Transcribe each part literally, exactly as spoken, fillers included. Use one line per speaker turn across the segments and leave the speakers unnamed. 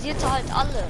rasiert halt alle.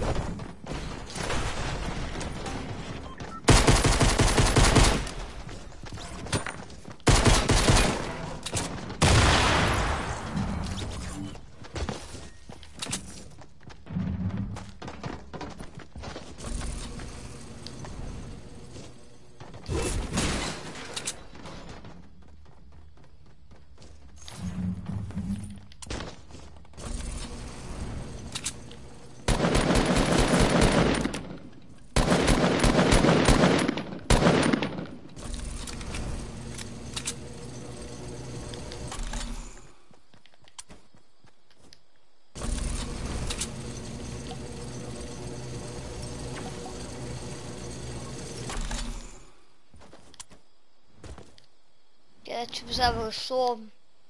Der Typ ist aber gestorben.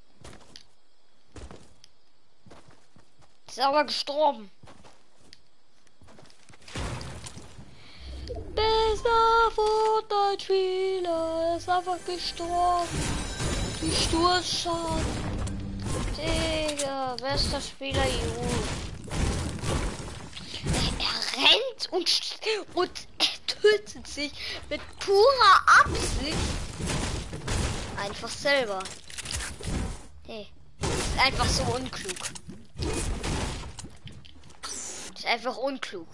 Ist aber gestorben. Bester Fortnite-Spieler ist einfach gestorben. Die Sturzschaden. Digga, bester Spieler E U. Er rennt und, und er tötet sich mit purer Absicht. Einfach selber. Hey, ist einfach so unklug. Ist einfach unklug.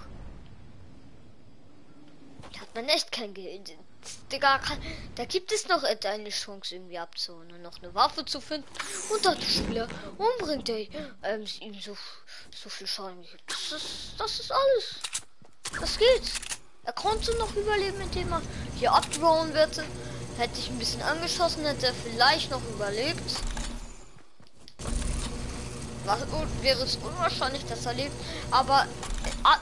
Da hat man echt kein Geld. Digga, kann, da gibt es noch eine Chance irgendwie abzuhauen und noch eine Waffe zu finden und dann den Spieler umbringt, der ähm, ihm so, so viel Schaden gibt. Das ist, das ist alles. Das geht. Er konnte noch überleben, indem er hier abgehauen wird. Hätte ich ein bisschen angeschossen, hätte er vielleicht noch überlebt. Was, wäre es unwahrscheinlich, dass er lebt. Aber äh,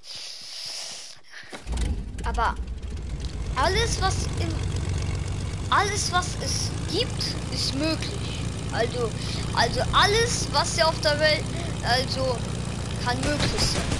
aber alles, was in alles, was es gibt, ist möglich. Also also alles, was ja auf der Welt, also kann möglich sein.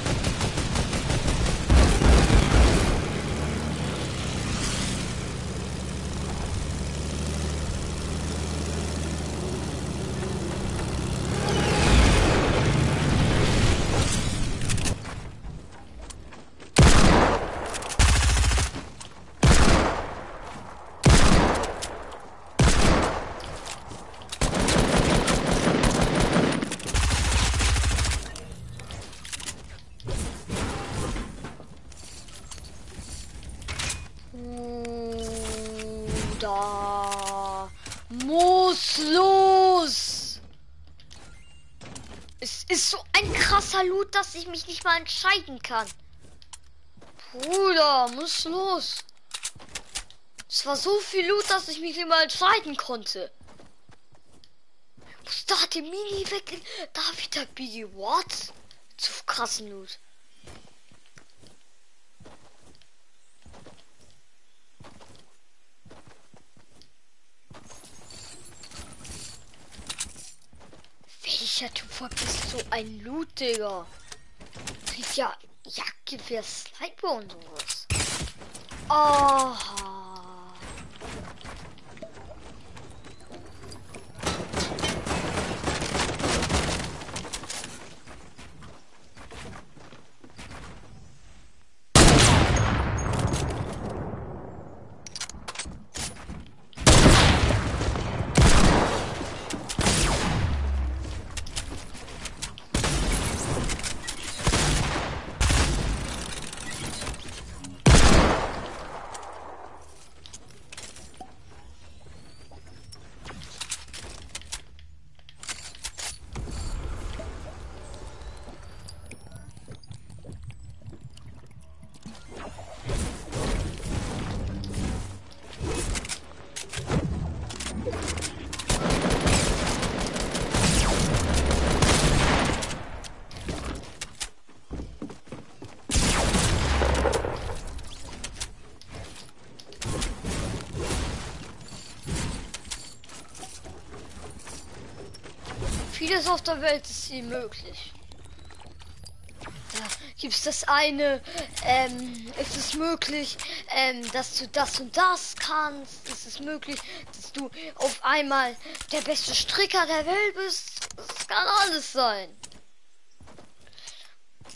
Da muss los. Es ist so ein krasser Loot, dass ich mich nicht mal entscheiden kann. Bruder, muss los. Es war so viel Loot, dass ich mich nicht mal entscheiden konnte. Da hat die Mini weg. Da wieder B. What? Zu krassen Loot. Welcher Typ vergisst so ein Loot, Digga? Kriegt ja Jagdgewehr, Sniper und sowas. Aha. Vieles auf der Welt ist hier möglich. Da gibt es das eine, ähm, ist es möglich, ähm, dass du das und das kannst. Ist es möglich, dass du auf einmal der beste Stricker der Welt bist. Das kann alles sein.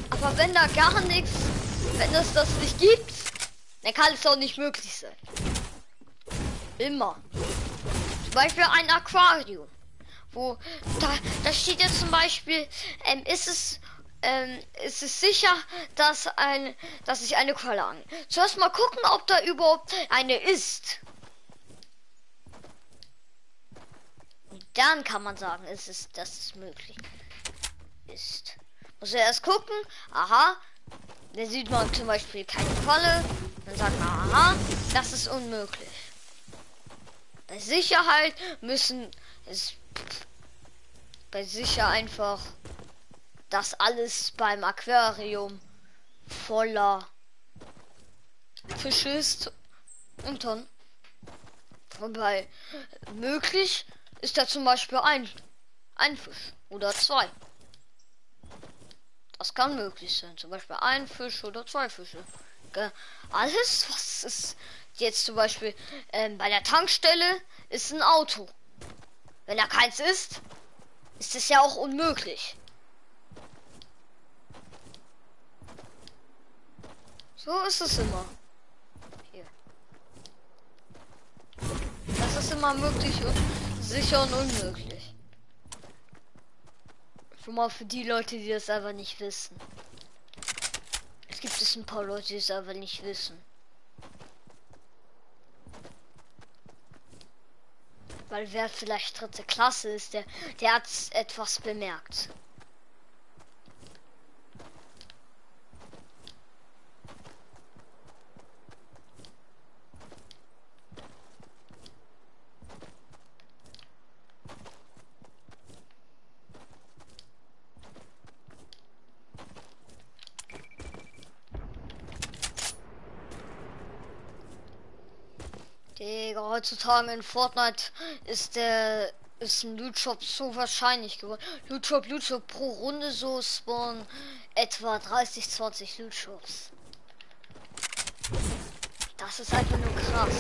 Aber wenn da gar nichts, wenn es das nicht gibt, dann kann es auch nicht möglich sein. Immer. Zum Beispiel ein Aquarium. Wo, da, da steht jetzt zum Beispiel, ähm, ist es, ähm, ist es sicher, dass ein, dass ich eine Qualle angel. Zuerst mal gucken, ob da überhaupt eine ist. Und dann kann man sagen, ist es, dass es möglich ist. Muss er erst gucken, aha, da sieht man zum Beispiel keine Qualle, dann sagt man, aha, das ist unmöglich. Bei Sicherheit müssen es bei sicher einfach, dass alles beim Aquarium voller Fische ist und dann wobei möglich ist da zum Beispiel ein ein Fisch oder zwei. Das kann möglich sein, zum Beispiel ein Fisch oder zwei Fische. Ge- Alles, was ist jetzt zum Beispiel ähm, bei der Tankstelle, ist ein Auto. Wenn da keins ist, ist es ja auch unmöglich. So ist es immer. Hier. Das ist immer möglich und sicher und unmöglich. Schon mal für die Leute, die das einfach nicht wissen. Es gibt es ein paar Leute, die es einfach nicht wissen. Weil wer vielleicht dritte Klasse ist, der, der hat etwas bemerkt. Digga, heutzutage in Fortnite ist der ist ein Loot Shop so wahrscheinlich geworden. Loot Shop, Loot Shop pro Runde so spawnen etwa dreißig, zwanzig Loot Shops. Das ist einfach nur krass.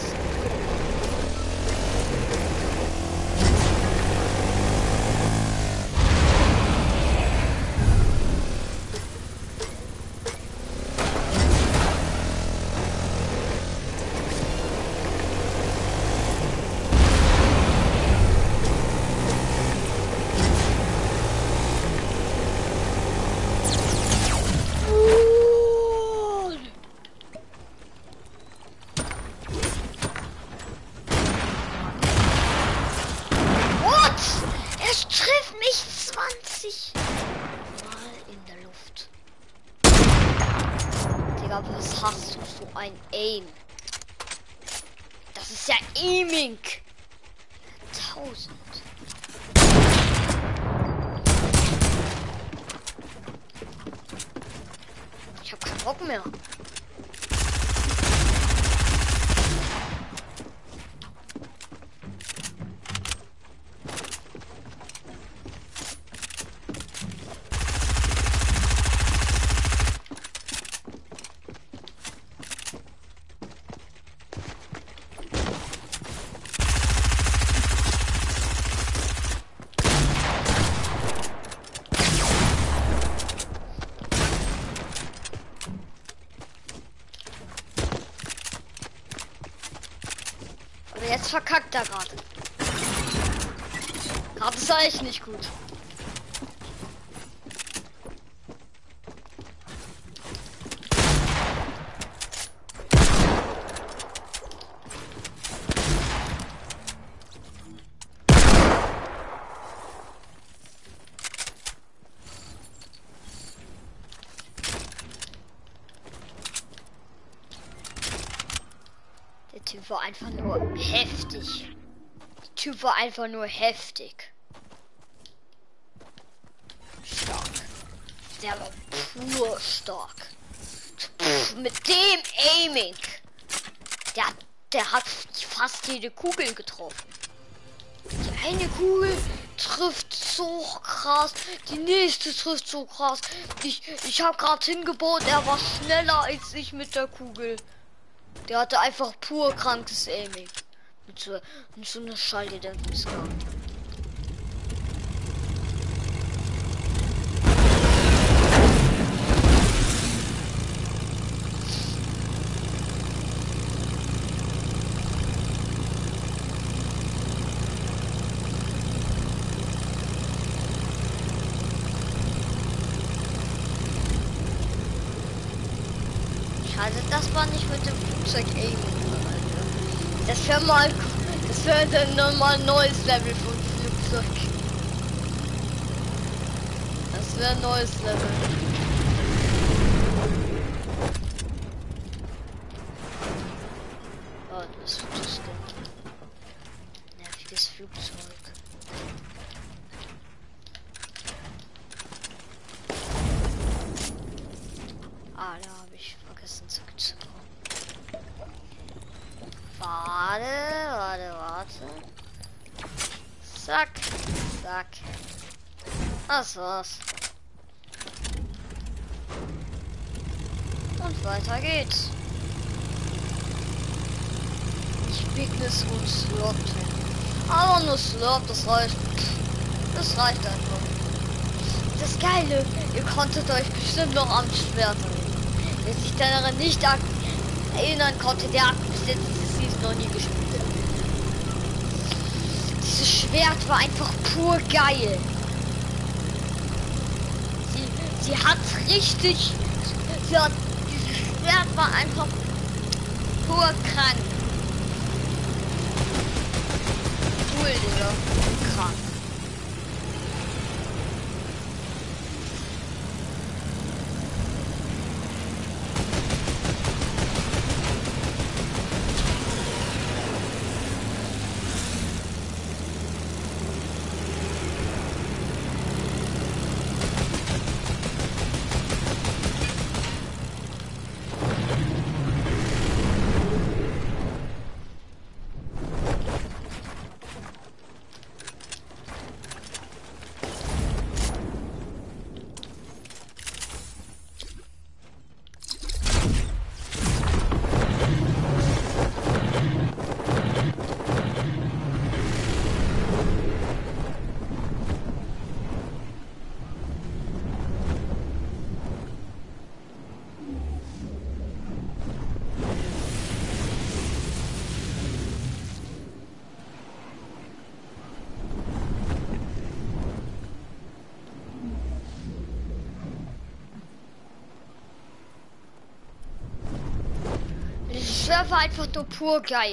Was hast du so ein Aim? Das ist ja Aiming. Tausend. Ich habe keinen Bock mehr. Jetzt verkackt er gerade. Gerade ist er echt nicht gut. Der Typ war einfach nur heftig. Der Typ war einfach nur heftig. Stark. Der war pur stark. Pff, mit dem Aiming. Der, der hat fast jede Kugel getroffen. Die eine Kugel trifft so krass. Die nächste trifft so krass. Ich, ich habe gerade hingebaut. Er war schneller als ich mit der Kugel. Der hatte einfach pur krankes Aiming. Mit so, mit so einer Schalldämpfungskamera. Also das war nicht mit dem Flugzeug Alien. Das wäre mal, das wäre dann nochmal ein neues Level von Flugzeug. Das wäre ein neues Level. Oh, das ist das nerviges Flugzeug. Ah, da habe ich vergessen zurückzukommen. Warte, warte, warte. Zack, zack. Das war's. Und weiter geht's. Ich Bigness und Slot. Aber nur Slot, das reicht. Das reicht einfach. Das Geile, ihr konntet euch bestimmt noch am Schwert erinnern. Wer sich daran nicht erinnern konnte, der hat bis jetzt diese Season noch nie gespielt. Dieses Schwert war einfach pur geil. Sie, sie hat richtig. Sie hat, dieses Schwert war einfach pur krank. Cool, Digga. Krank. Das war einfach nur pur geil.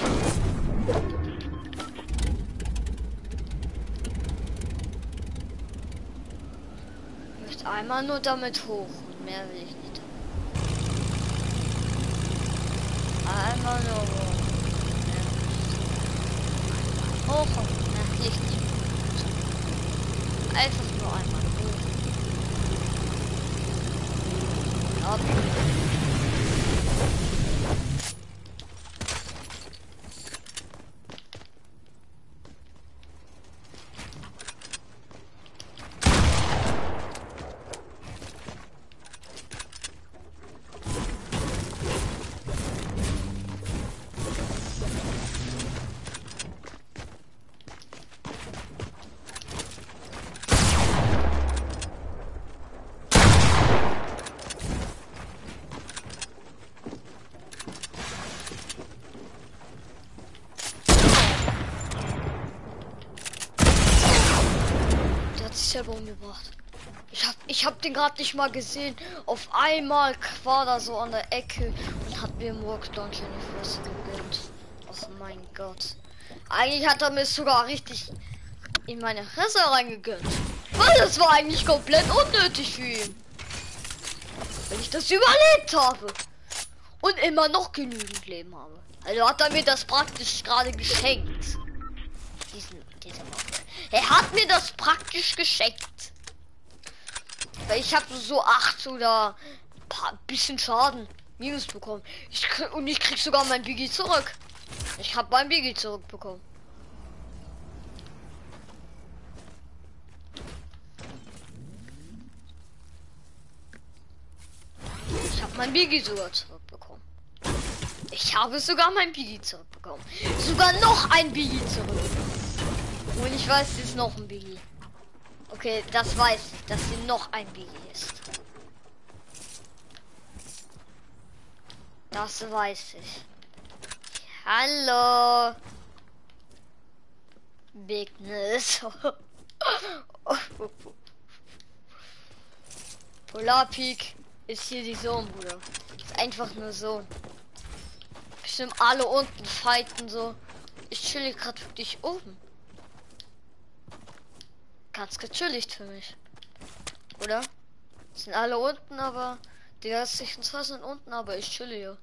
Ich möchte einmal nur damit hoch. Mehr will ich nicht. Einmal nur hoch. Hoch und mehr will ich nicht. Einfach nur einmal hoch. Ab. Selber umgebracht. Ich hab, ich hab den gerade nicht mal gesehen. Auf einmal war da so an der Ecke und hat mir im Rocket Launcher in die Fresse gegönnt. Oh mein Gott. Eigentlich hat er mir sogar richtig in meine Fresse reingegönnt. Weil das war eigentlich komplett unnötig für ihn. Wenn ich das überlebt habe und immer noch genügend Leben habe. Also hat er mir das praktisch gerade geschenkt. Diesen, diese Waffe. Er hat mir das praktisch geschenkt. Weil ich habe so acht oder ein bisschen Schaden minus bekommen. Ich krieg, und ich krieg sogar mein Biggie zurück. Ich habe mein Biggie zurückbekommen. Ich habe mein Biggie sogar zurückbekommen. Ich habe sogar mein Biggie zurückbekommen. Sogar noch ein Biggie zurückbekommen. Und ich weiß, es ist noch ein Biggie. Okay, das weiß ich, dass hier noch ein Biggie ist. Das weiß ich. Hallo. Bigness. Polarpeak ist hier die Sohn, Bruder. einfach nur so. Bestimmt alle unten fighten so. Ich chill gerade wirklich oben. Ganz gechilligt für mich. Oder? Sind alle unten, aber die restlichen zwei sind unten, aber ich chill hier.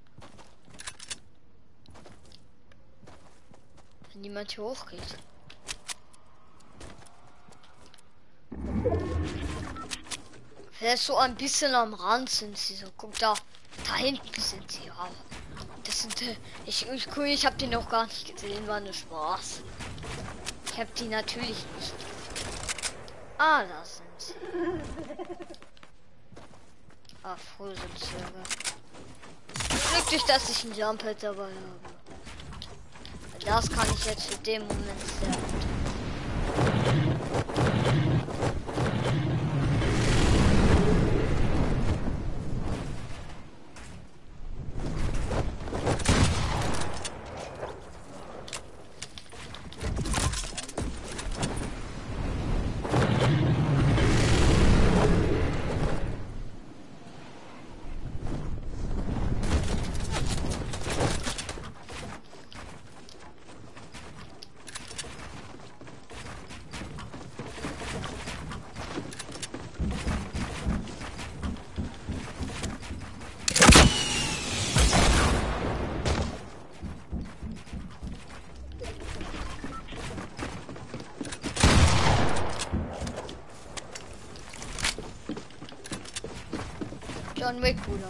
Wenn niemand hier hochgeht. Vielleicht so ein bisschen am Rand sind sie so. Guck da. Da hinten sind sie auch. Das sind äh, ich ich, ich habe die noch gar nicht gesehen, war nur Spaß. Ich habe die natürlich nicht. Ah, da sind sie. Ah, Frozen Server. Glücklich, dass ich ein Jump-Pad dabei habe. Das kann ich jetzt für den Moment sehr gut. John Wick, Bruder.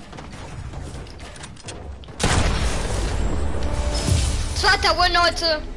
Zweiter Win, Leute.